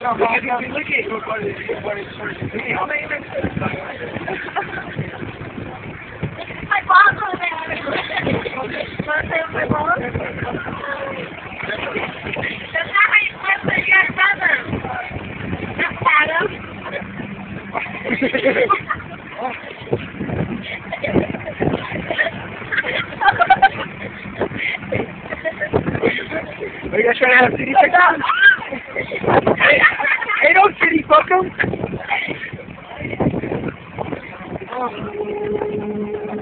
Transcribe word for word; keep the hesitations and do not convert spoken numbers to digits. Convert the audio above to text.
Look at it, look at My mom's over there. Want to play with my mom? That's not how you play with your brother. Just pat him. Are you guys trying to have a city check out? Hey, hey, don't city fuck 'em. Oh.